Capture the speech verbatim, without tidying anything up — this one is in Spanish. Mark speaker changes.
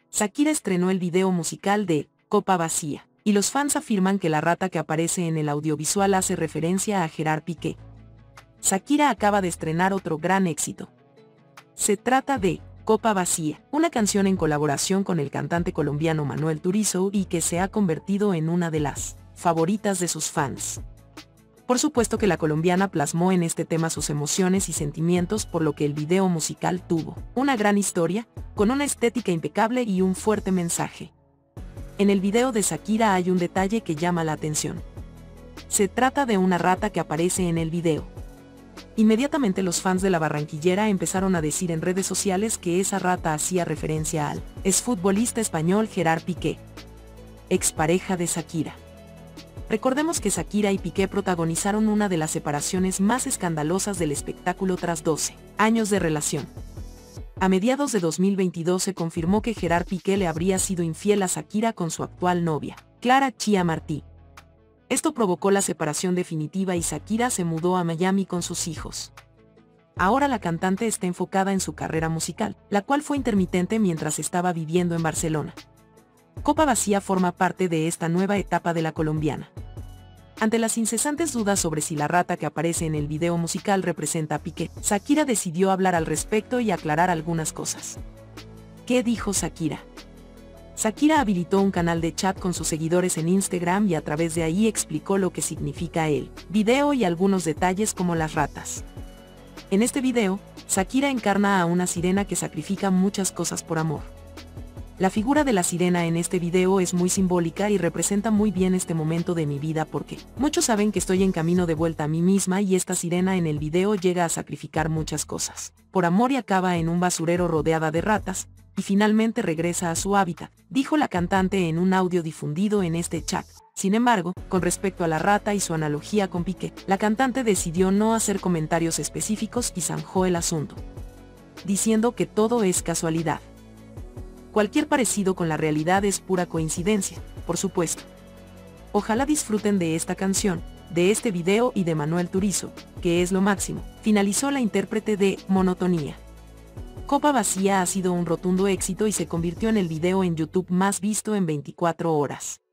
Speaker 1: Shakira estrenó el video musical de Copa Vacía, y los fans afirman que la rata que aparece en el audiovisual hace referencia a Gerard Piqué. Shakira acaba de estrenar otro gran éxito. Se trata de Copa Vacía, una canción en colaboración con el cantante colombiano Manuel Turizo y que se ha convertido en una de las favoritas de sus fans. Por supuesto que la colombiana plasmó en este tema sus emociones y sentimientos, por lo que el video musical tuvo una gran historia, con una estética impecable y un fuerte mensaje. En el video de Shakira hay un detalle que llama la atención. Se trata de una rata que aparece en el video. Inmediatamente los fans de la barranquillera empezaron a decir en redes sociales que esa rata hacía referencia al exfutbolista español Gerard Piqué, expareja de Shakira. Recordemos que Shakira y Piqué protagonizaron una de las separaciones más escandalosas del espectáculo tras doce años de relación. A mediados de dos mil veintidós se confirmó que Gerard Piqué le habría sido infiel a Shakira con su actual novia, Clara Chía Martí. Esto provocó la separación definitiva y Shakira se mudó a Miami con sus hijos. Ahora la cantante está enfocada en su carrera musical, la cual fue intermitente mientras estaba viviendo en Barcelona. Copa Vacía forma parte de esta nueva etapa de la colombiana. Ante las incesantes dudas sobre si la rata que aparece en el video musical representa a Piqué, Shakira decidió hablar al respecto y aclarar algunas cosas. ¿Qué dijo Shakira? Shakira habilitó un canal de chat con sus seguidores en Instagram y a través de ahí explicó lo que significa el video y algunos detalles como las ratas. En este video, Shakira encarna a una sirena que sacrifica muchas cosas por amor. La figura de la sirena en este video es muy simbólica y representa muy bien este momento de mi vida porque muchos saben que estoy en camino de vuelta a mí misma y esta sirena en el video llega a sacrificar muchas cosas por amor y acaba en un basurero rodeada de ratas, y finalmente regresa a su hábitat, dijo la cantante en un audio difundido en este chat. Sin embargo, con respecto a la rata y su analogía con Piqué, la cantante decidió no hacer comentarios específicos y zanjó el asunto, diciendo que todo es casualidad. Cualquier parecido con la realidad es pura coincidencia, por supuesto. Ojalá disfruten de esta canción, de este video y de Manuel Turizo, que es lo máximo, finalizó la intérprete de Monotonía. Copa Vacía ha sido un rotundo éxito y se convirtió en el video en YouTube más visto en veinticuatro horas.